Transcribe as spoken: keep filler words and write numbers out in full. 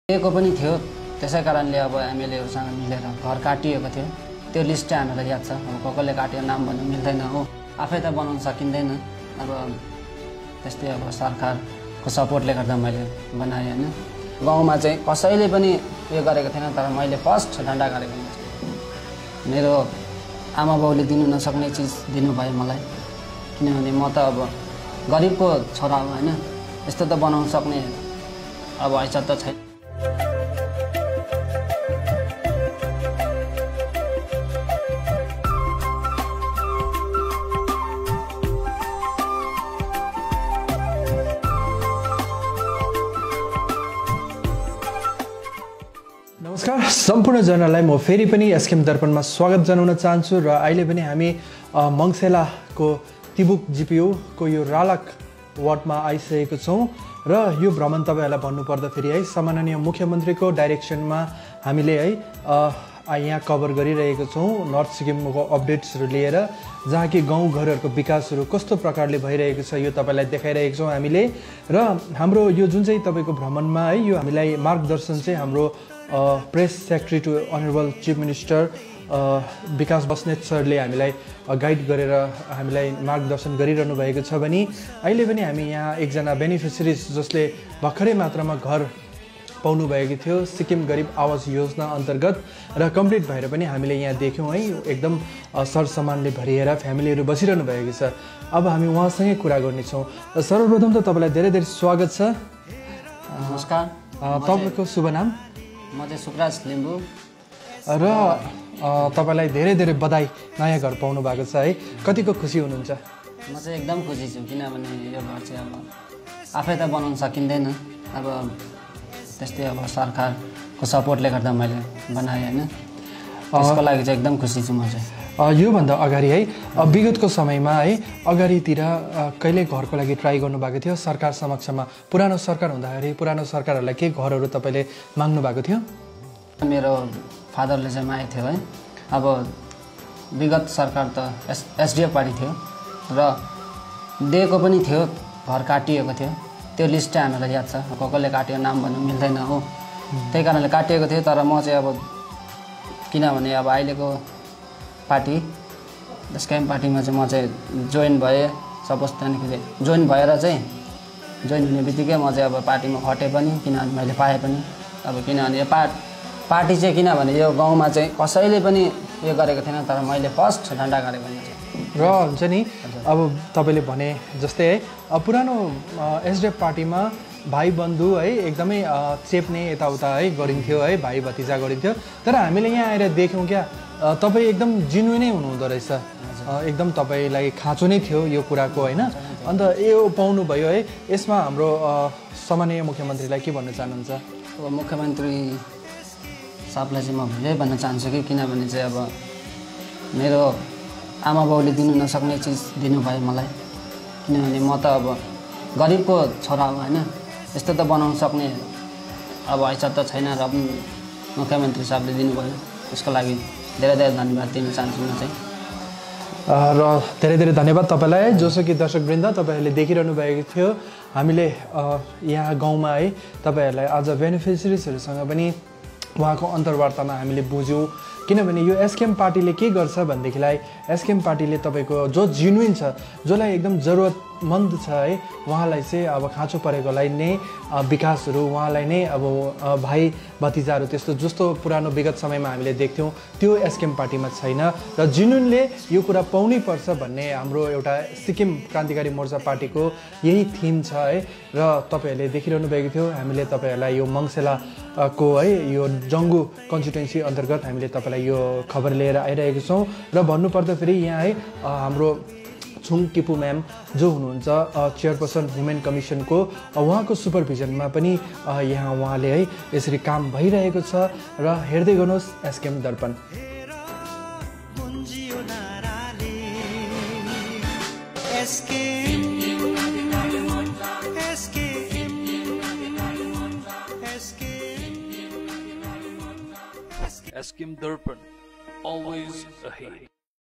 दिएको पनि थियो। त्यसै कारणले अब एमएलएहरुसँग मिलेर घर काटिएको थियो। त्यो लिस्ट चाहिँ हामीलाई याद छ। अब कसले काट्यो नाम भन्नु मिल्दैन हो, आफै त बनाउन सकिँदैन। अब त्यस्तै अब सरकारको सपोर्टले गर्दा मैले बनाएँ हैन। गाउँमा चाहिँ कसैले पनि यो गरेको थिएन, तर मैले फर्स्ट डन्डा गरेको थिएँ। मेरो आमा बाउले दिनु नसक्ने चिज दिनुभयो मलाई, किनभने म त अब गरिबको छोरा हो हैन। यस्तो त बनाउन सक्ने अब हैसियत त छैन। नमस्कार सम्पूर्ण जनालाई म फेरि पनि एसकेएम दर्पणमा स्वागत जनाउन चाहन्छु। र अहिले पनि हामी मङ्सेलाको तिबुक जिपियू को यो रालक वार्डमा आइसकेको छौँ। र यो भ्रमण तपाईँहरूलाई भन्नुपर्दा फेरि है सम्माननीय मुख्यमन्त्रीको डाइरेक्सनमा हामीले है यहाँ कभर गरिरहेको छौँ नर्थ सिक्किमको अपडेट्सहरू लिएर, जहाँ कि गाउँघरहरूको विकासहरू कस्तो प्रकारले भइरहेको छ यो तपाईँलाई देखाइरहेको छौँ हामीले। र हाम्रो यो जुन चाहिँ तपाईँको भ्रमणमा है यो हामीलाई मार्गदर्शन चाहिँ हाम्रो press secretary to honourable chief minister Bikash Basnet सरले हामीलाई गाइड गरेर हामीलाई मार्गदर्शन गरिरहनु भएको छ भने अहिले पनि हामी यहाँ एकजना बेनिफिसियरिज जसले भर्खरै मात्रामा घर पाउनु भएको थियो सिक्किम गरिब आवास योजना अन्तर्गत र कम्प्लिट भएर पनि हामीले यहाँ देख्यौँ है एकदम सरसामानले भरिएर फ्यामिलीहरू बसिरहनु भएको छ। अब हामी उहाँसँगै कुरा गर्नेछौँ। सर्वप्रथम त तपाईँलाई धेरै धेरै स्वागत छ। नमस्कार। तपाईँको शुभ नाम? म चाहिँ सुकराज लिम्बू। र तपाईँलाई धेरै धेरै बधाई नयाँ घर पाउनु भएको छ है, कतिको खुसी हुनुहुन्छ? म चाहिँ एकदम खुसी छु, किनभने यो घर चाहिँ अब आफै त बनाउन सकिँदैन। अब त्यस्तै अब सरकारको सपोर्टले गर्दा मैले बनाएँ हैन। त्यसको लागि चाहिँ एकदम खुसी छु म चाहिँ। योभन्दा अगाडि है विगतको समयमा है अगाडितिर कहिले घरको लागि ट्राई गर्नुभएको थियो सरकार समक्षमा? पुरानो सरकार हुँदाखेरि पुरानो सरकारहरूलाई के घरहरू तपाईँले माग्नु भएको थियो? मेरो फादरले चाहिँ मागेको थियो है। अब विगत सरकार त एस एसडिएफ पार्टी थियो र दिएको पनि थियो, घर काटिएको थियो। त्यो लिस्ट चाहिँ हामीलाई याद छ। कसले काट्यो नाम भन्नु मिल्दैन हो, त्यही कारणले काटिएको थियो। तर म चाहिँ अब किनभने अब अहिलेको पार्टी एसकेएम पार्टीमा चाहिँ म चाहिँ जोइन भएँ। सपोज त्यहाँदेखि जोइन भएर चाहिँ जोइन हुने बित्तिकै म चाहिँ अब पार्टीमा खटेँ पनि, किनभने मैले पाएँ पनि। अब किनभने यो पार्ट पार्टी चाहिँ किनभने यो गाउँमा चाहिँ कसैले पनि यो गरेको थिएन, तर मैले फर्स्ट डन्डा गरेको थिएँ। र हुन्छ नि अब तपाईँले भने जस्तै है पुरानो एसडिएफ पार्टीमा भाइ बन्धु है एकदमै चेप्ने यताउता है गरिन्थ्यो है, भाइ भतिजा गरिन्थ्यो। तर हामीले यहाँ आएर देख्यौँ क्या तपाईँ एकदम जिन्युनै हुनुहुँदो रहेछ, एकदम तपाईँलाई खाँचो नै थियो यो कुराको होइन। अन्त यो पाउनुभयो है, यसमा हाम्रो सम्माननीय मुख्यमन्त्रीलाई के भन्न चाहनुहुन्छ? अब मुख्यमन्त्री साहबलाई चाहिँ म यही भन्न चाहन्छु कि किनभने चाहिँ अब मेरो आमा बाउले दिनु नसक्ने चिज दिनुभयो मलाई, किनभने म त अब गरिबको छोरा हो होइन। यस्तो त बनाउन सक्ने अब हैसियत त छैन र मुख्यमन्त्री साहबले दिनुभयो, त्यसको लागि धेरै धेरै धन्यवाद दिन चाहन्छु म चाहिँ। र धेरै धेरै धन्यवाद तपाईँलाई है। जसो कि दर्शकवृन्द तपाईँहरूले देखिरहनु भएको थियो हामीले यहाँ गाउँमा है तपाईँहरूलाई आज बेनिफिसियरिजहरूसँग पनि उहाँको अन्तर्वार्तामा हामीले बुझ्यौँ। किनभने यो एसकेएम पार्टीले के गर्छ भनेदेखिलाई एसकेएम पार्टीले तपाईँको जो जेन्युइन छ, जसलाई एकदम जरुरतमन्द छ है, उहाँलाई चाहिँ अब खाँचो परेकोलाई नै विकासहरू उहाँलाई नै अब भाइ भतिजाहरू त्यस्तो जस्तो पुरानो विगत समयमा हामीले देख्थ्यौँ त्यो एसकेएम पार्टीमा छैन। र जेन्युनले यो कुरा पाउनै पर्छ भन्ने हाम्रो एउटा सिक्किम क्रान्तिकारी मोर्चा पार्टीको यही थिम छ है। र तपाईँहरूले देखिरहनु भएको थियो हामीले तपाईँहरूलाई यो मङ्सेलाको है यो जङ्गु कन्स्टिट्युन्सी अन्तर्गत हामीले तपाईँलाई यो खबर लिएर आइरहेको छौँ। र भन्नुपर्दा फेरि यहाँ है हाम्रो छुङ किपु म्याम जो हुनुहुन्छ चेयरपर्सन वुमेन कमिसनको, उहाँको सुपरभिजनमा पनि यहाँ उहाँले है यसरी काम भइरहेको छ। र हेर्दै गर्नुहोस् SKM Darpan. SKM Darpan, always ahead.